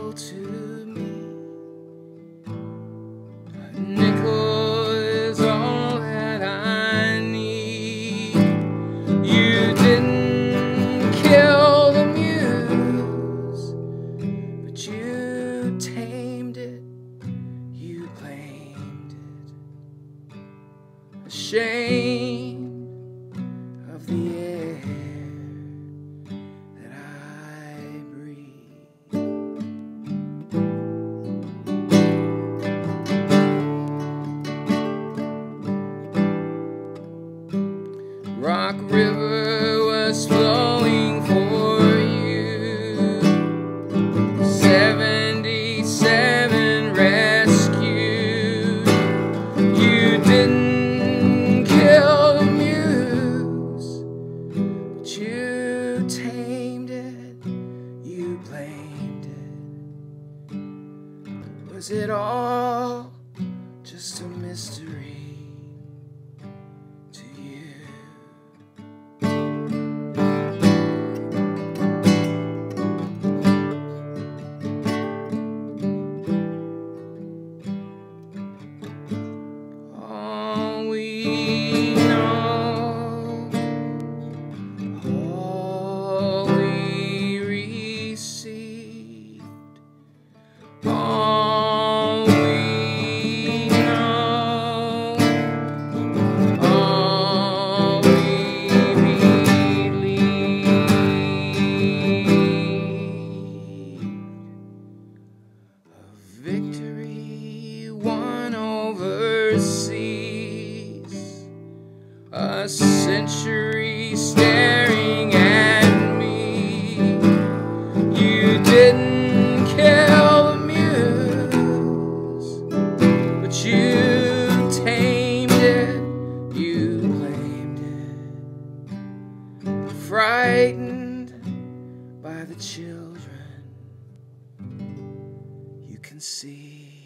nickel to me. A nickel is all that I need. You didn't kill the muse, but you tamed it, you claimed it. Ashamed of the air that I breathe. Rock River was flowing for you. 77 rescued. You didn't kill the muse, but you tamed it, you blamed it. Was it all just a mystery to you? All we know, all we received, all we know, all we believe. A victory won overseas, a century staring at me. You didn't kill the muse, but you tamed it, you claimed it. Frightened by the children you can see.